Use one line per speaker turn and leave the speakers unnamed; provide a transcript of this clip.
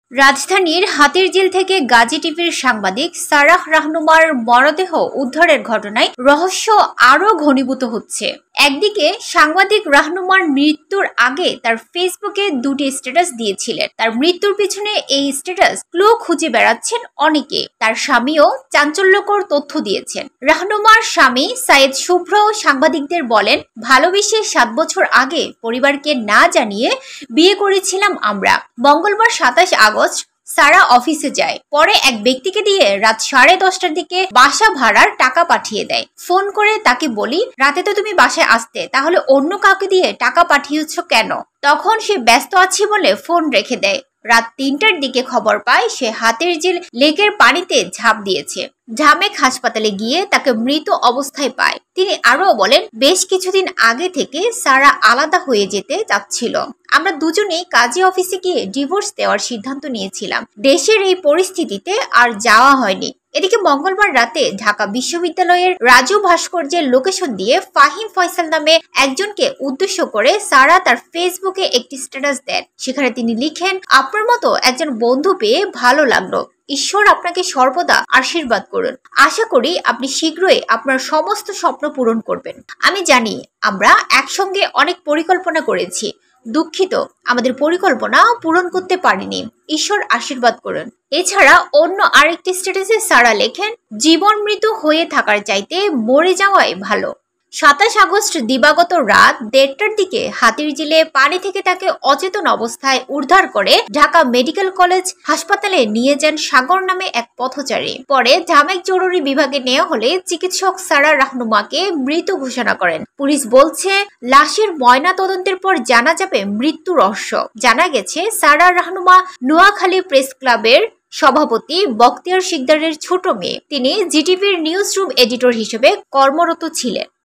রাজধানীর হাতিরঝিল থেকে গাজী টিভির সাংবাদিক সারাহ রাহনুমার মরদেহ উদ্ধারের ঘটনায় রহস্য আরও ঘনীভূত হচ্ছে। একদিকে সাংবাদিক রাহনুমার মৃত্যুর আগে তার ফেসবুকে দুটি স্ট্যাটাস দিয়েছিলেন। তার মৃত্যুর পিছনে এই স্ট্যাটাস ক্লু খুঁজে বেড়াচ্ছেন অনেকে। তার স্বামীও চাঞ্চল্যকর তথ্য দিয়েছেন। রাহনুমার স্বামী সাইদ শুভ্র সাংবাদিকদের বলেন, ভালোবেসে 7 বছর আগে পরিবারকে না জানিয়ে বিয়ে করেছিলাম আমরা। মঙ্গলবার 27 আগস্ট সারা অফিসে যায়। পরে এক ব্যক্তিকে দিয়ে রাত 10:30টার দিকে বাসা ভাড়ার টাকা পাঠিয়ে দেয়। ফোন করে তাকে বলি, রাতে তো তুমি বাসায় আসতে, তাহলে অন্য কাউকে দিয়ে টাকা পাঠিয়েছ কেন? তখন সে ব্যস্ত আছে বলে ফোন রেখে দেয়। রাত 3টার দিকে খবর পায় সে হাতিরঝিল লেকের পানিতে ঝাঁপ দিয়েছে। ঢামেক হাসপাতালে গিয়ে তাকে মৃত অবস্থায় পায়। তিনি আরো বলেন, বেশ কিছুদিন আগে থেকে সারা আলাদা হয়ে যেতে চাচ্ছিল। আমরা দুজনেই কাজী অফিসে গিয়ে ডিভোর্স দেওয়ার সিদ্ধান্ত নিয়েছিলাম। দেশের এই পরিস্থিতিতে আর যাওয়া হয়নি। এদিকে মঙ্গলবার রাতে ঢাকা বিশ্ববিদ্যালয়ের রাজু ভাস্কর্যের লোকেশন দিয়ে ফাহিম ফয়সাল নামে একজনকে উদ্দেশ্য করে সারা তার ফেসবুকে একটি স্ট্যাটাস দেন। সেখানে তিনি লিখেন, আপনার মতো একজন বন্ধু পেয়ে ভালো লাগলো। ঈশ্বর আপনাকে সর্বদা আশীর্বাদ করুন। আশা করি আপনি শীঘ্রই আপনার সমস্ত স্বপ্ন পূরণ করবেন। আমি জানি আমরা একসঙ্গে অনেক পরিকল্পনা করেছি। দুঃখিত, আমাদের পরিকল্পনা পূরণ করতে পারিনি। ঈশ্বর আশীর্বাদ করুন। এছাড়া অন্য আরেকটি স্ট্যাটাসে সারা লেখেন, জীবন মৃত্যু হয়ে থাকার চাইতে মরে যাওয়াই ভালো। 27 আগস্ট দিবাগত রাত 1:30টার দিকে হাতিরঝিলে পানি থেকে তাকে অচেতন অবস্থায় উদ্ধার করে ঢাকা মেডিকেল কলেজ হাসপাতালে নিয়ে যান সাগর নামে এক পথচারী। পরে ঢামেক জরুরি বিভাগে নেওয়া হলে চিকিৎসক সারা রাহনুমাকে মৃত ঘোষণা করেন। পুলিশ বলছে, লাশের ময়না তদন্তের পর জানা যাবে মৃত্যু রহস্য। জানা গেছে, সারা রাহনুমা নোয়াখালী প্রেস ক্লাবের সভাপতি বখতিয়ার শিকদারের ছোট মেয়ে। তিনি জিটিভির নিউজ রুম এডিটর হিসেবে কর্মরত ছিলেন।